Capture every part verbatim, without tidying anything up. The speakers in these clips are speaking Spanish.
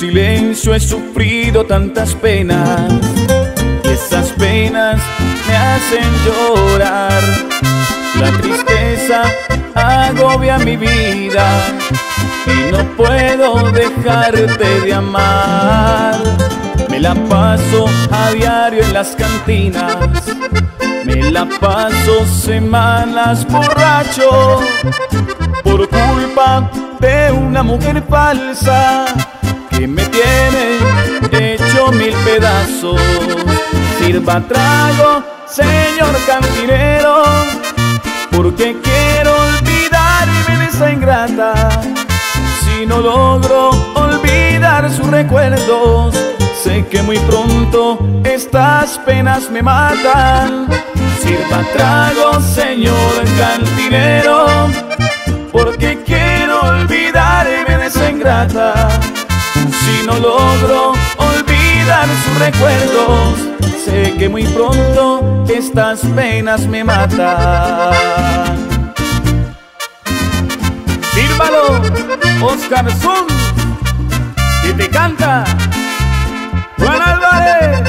silencio he sufrido tantas penas, y esas penas me hacen llorar. La tristeza agobia mi vida y no puedo dejarte de amar. Me la paso a diario en las cantinas, me la paso semanas borracho por culpa de una mujer falsa que me tiene hecho mil pedazos. Sirva trago, señor cantinero, porque quiero olvidarme de esa ingrata. Si no logro olvidar sus recuerdos, sé que muy pronto estas penas me matan. Sirva trago, señor cantinero, porque quiero olvidarme de esa ingrata. Si no logro olvidar sus recuerdos, sé que muy pronto estas penas me matan. Sírvalo, Oscar Sun, que te canta Juan Álvarez.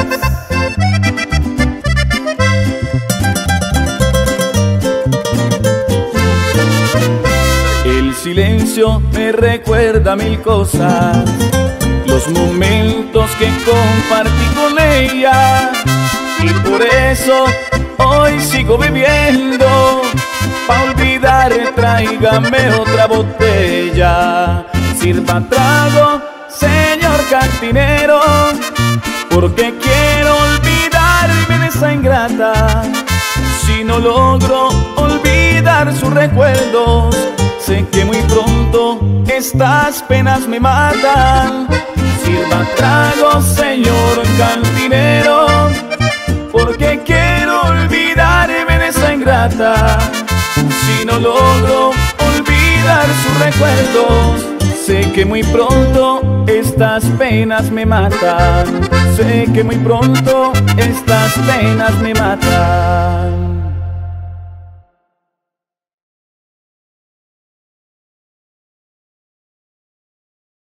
El silencio me recuerda mil cosas, los momentos que compartí con ella, y por eso hoy sigo viviendo. Pa' olvidar, tráigame otra botella. Sirva trago, señor cantinero, porque quiero olvidarme de esa ingrata. Si no logro olvidar sus recuerdos, sé que muy pronto estas penas me matan. Sirva trago, señor cantinero, porque quiero olvidarme de esa ingrata. Si no logro olvidar sus recuerdos, sé que muy pronto estas penas me matan. Sé que muy pronto estas penas me matan.